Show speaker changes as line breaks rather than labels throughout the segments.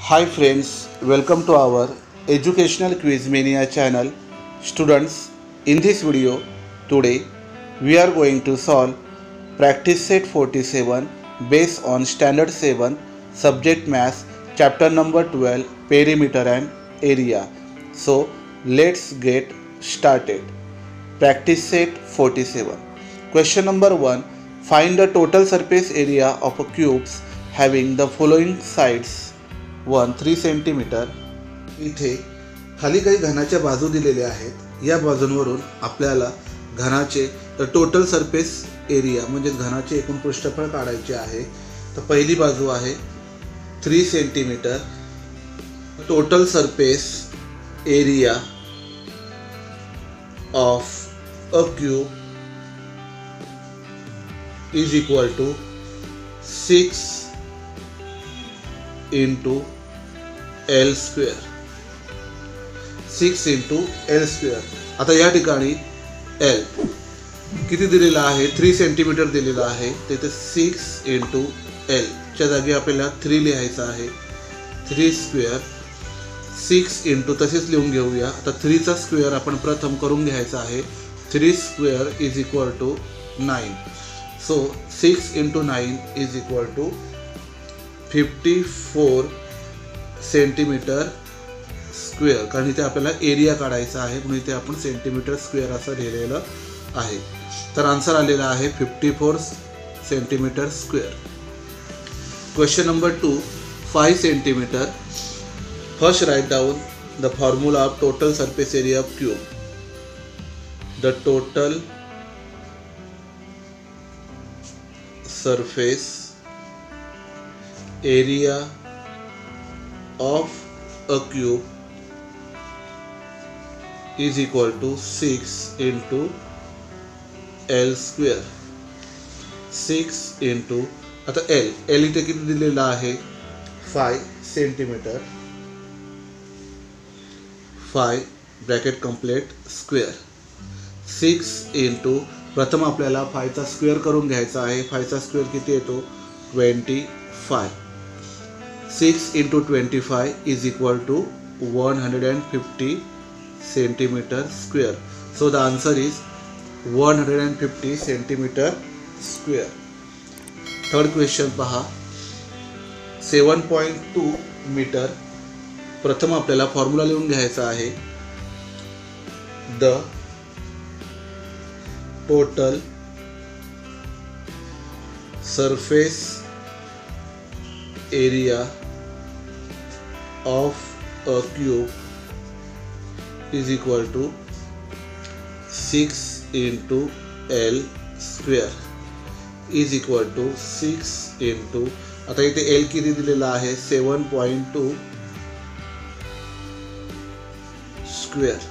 Hi friends, welcome to our educational quiz mania channel. Students, in this video today we are going to solve practice set 47 based on standard 7 subject math chapter number 12 perimeter and area. So let's get started. Practice set 47. Question number 1. Find the total surface area of a cubes having the following sides. 1. 3 centimetre. इथे खाली काही घनाच्या बाजू दिलेल्या आहेत. या बाजूंवरून आपल्याला घनाचे total surface area म्हणजे घनाचे एकूण पृष्ठफळ काढायचे आहे. तर पहिली बाजू आहे 3 centimetre. Total surface area of a cube is equal to 6 into L square. 6 into L square. आता या ठिकाणी L किती दिलेला आहे? 3 सेंटीमीटर दिलेला आहे. तिथे 6 into L च्या जागी आपल्याला 3 लिहायचं आहे. 3 स्क्वेअर 6 into तसेच लिहून घेऊया. आता 3 चा स्क्वेअर आपण प्रथम करून घ्यायचा आहे. 3 square is equal to 9. So 6 into 9 is equal to 54 centimetre square. कारण इथे आपल्याला एरिया काढायचा आहे म्हणून इथे आपण सेंटीमीटर स्क्वेअर असं लिहिलेलं आहे. तर आन्सर आलेला आहे 54 centimetre square. Question number 2. 5 centimetre. First write down the formula of total surface area of cube. The total surface area of a cube is equal to 6 into L square. 6 into आता L इथे किती दिलेला आहे? 5 centimetre. 5 bracket complete square. 6 into प्रथम आपल्याला 5 चा square करून घ्यायचा आहे. 5 चा स्क्वेअर किती येतो? 25. 6 into 25 is equal to 150 centimetre square. So the answer is 150 centimetre square. Third question पहा. 7.2 मीटर. प्रथम आपल्याला फॉर्म्युला लिहून घ्यायचा आहे. The total surface area of a cube is equal to 6 into L square is equal to 6 into आता इथे L किती दिलेला आहे? 7.2 स्क्वेअर.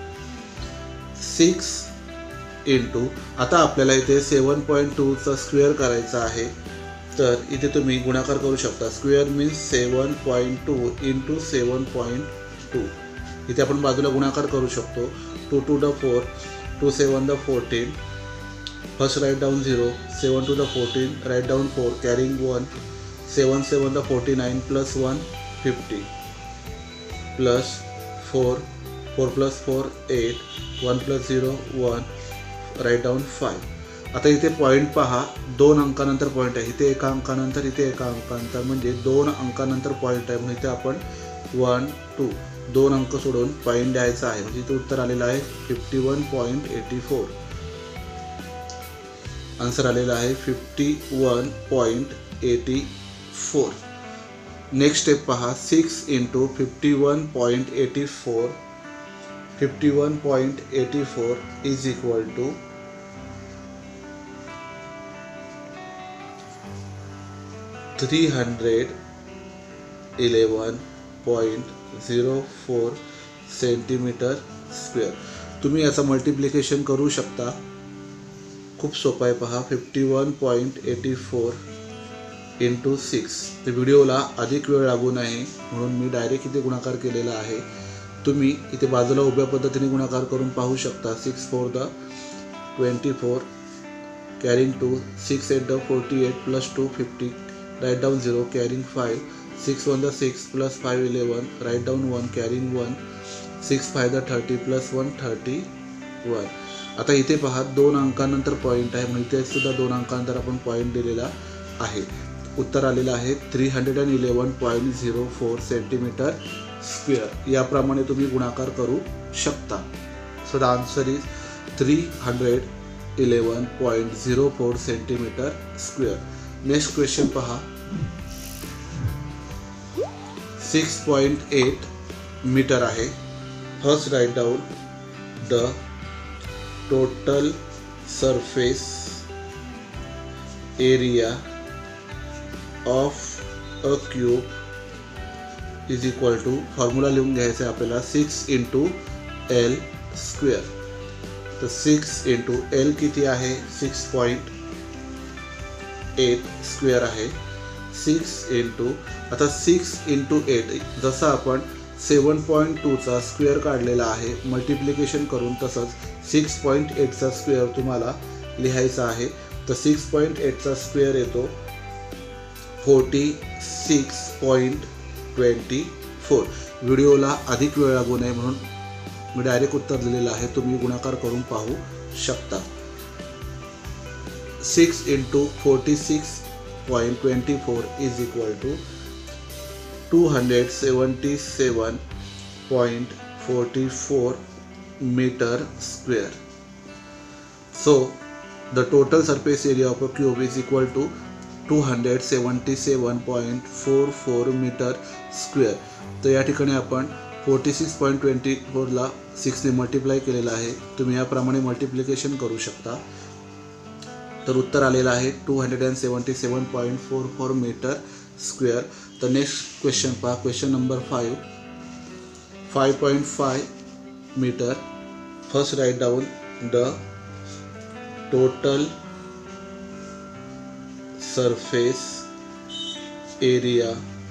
6 इंटू आता आपल्याला इथे 7.2 चा स्क्वेअर करायचा आहे. तर इथे तुम्ही गुणाकार करू शकता. Square means 7.2 into 7.2. इथे आपण बाजूला गुणाकार करू शकतो. 2 to the 4, 2 7 the 14. First write down 0, 7 to the 14, write down 4, carrying 1, 7 7 the 49 plus 1 50 plus 4 4 plus 4 8, 1 plus 0 1, write down 5. आता इथे पॉईंट पहा. 2 अंकानंतर पॉईंट आहे. इथे एका अंकानंतर इथे एका अंकानंतर म्हणजे 2 अंकानंतर पॉईंट आहे म्हणून इथे आपण 1 2 2 अंक सोडून पॉईंट द्यायचा आहे. म्हणजे इथे उत्तर आलेलं आहे 51.84. आन्सर आलेला आहे 51.84. नेक्स्ट स्टेप पहा. 6 इंटू 51.84. 51.84 is equal to 311.04 centimetre square. तुम्ही याचा मल्टिप्लिकेशन करू शकता. खूप सोपं आहे पहा. 51.84 इंटू 6. तर व्हिडिओला अधिक वेळ लागू नये म्हणून मी डायरेक्ट इथे गुणाकार केलेला आहे. तुम्ही इथे बाजूला उभ्या पद्धतीने गुणाकार करून पाहू शकता. 6 4 the 24, carrying 2, 6 8 the 48 plus 2 50, write down 0, carrying 5, 6 1 6 plus 5 11, write down 1 carrying 1, 6 5 30 plus 1 31. आता इथे पहा 2 अंकानंतर पॉईंट आहे म्हणून इथे सुद्धा 2 अंकानंतर आपण पॉईंट दिलेला आहे. उत्तर आलेलं आहे 311.04 सेंटीमीटर स्क्वेअर. याप्रमाणे तुम्ही गुणाकार करू शकता. So the answer is 311.04 centimetre square. Next question पहा. 6.8 मीटर आहे. First write down the total surface area of a cube is equal to, formula लिहून घ्यायचा आहे आपल्याला, 6 × L स्क्वेअर. तर 6 × L किती आहे? 6.8 स्क्वेअर आहे. 6 × आता 6 × 8 जसं आपण 7.2चा स्क्वेअर काढलेला आहे मल्टिप्लिकेशन करून, तसंच 6.8चा स्क्वेअर तुम्हाला लिहायचा आहे. तर 6.8चा स्क्वेअर येतो 46.24. व्हिडिओला अधिक वेळ लागू नये म्हणून मी डायरेक्ट उत्तर दिलेलं आहे. तुम्ही गुणाकार करून पाहू शकता. 6 × 46.24 is equal to 277.44 meter square. So the total surface area of a cube is equal to 277.44 meter square. तर या ठिकाणी आपण 46.24ला 6ने मल्टिप्लाय केलेला आहे. तुम्ही याप्रमाणे मल्टिप्लिकेशन करू शकता. तर उत्तर आलेलं आहे 277.44 मीटर स्क्वेअर. तर नेक्स्ट क्वेश्चन पहा. Question number 5.5 metre. First write down the total surface area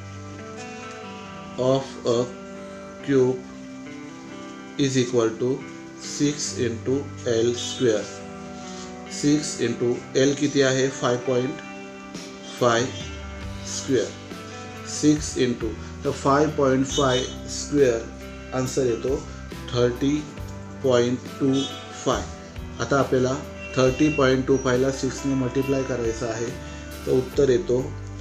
of a cube is equal to 6 × L square. 6 × L किती आहे? 5.5 स्क्वेअर. 6 × तर 5.5 स्क्वेअर आन्सर येतो 30.25. आता आपल्याला 30.25ला 6ने मल्टिप्लाय करायचं आहे. तर उत्तर येतो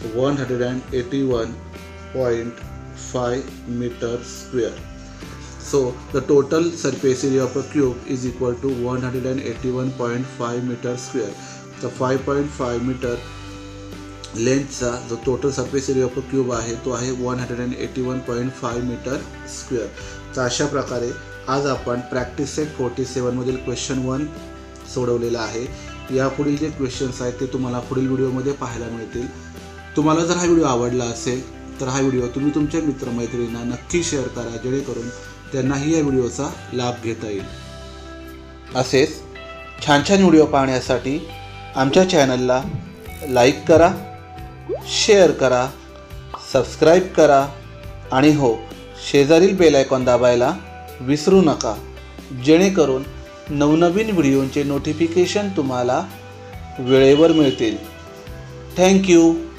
181.5 metre square. So the total surface area of a cube is equal to 181.5 metre square. तर 5.5 मीटर लेंथचा जो total surface area of a cube आहे तो आहे 181.5 मीटर स्क्वेअर. तर अशा प्रकारे आज आपण प्रॅक्टिस सेट 47 मधील क्वेश्चन 1 सोडवलेला आहे. यापुढील जे क्वेश्चन्स आहेत ते तुम्हाला पुढील व्हिडिओमध्ये पाहायला मिळतील. तुम्हाला जर हा व्हिडिओ आवडला असेल तर हा व्हिडिओ तुम्ही तुमच्या मित्रमैत्रिणींना नक्की शेअर करा, जेणेकरून त्यांनाही या व्हिडिओचा लाभ घेता येईल. असेच छान छान व्हिडिओ पाहण्यासाठी आमच्या चॅनलला लाईक करा, शेअर करा, सबस्क्राईब करा आणि हो, शेजारील बेल आयकॉन दाबायला विसरू नका, जेणेकरून नवनवीन व्हिडिओंचे नोटिफिकेशन तुम्हाला वेळेवर मिळतील. थँक्यू.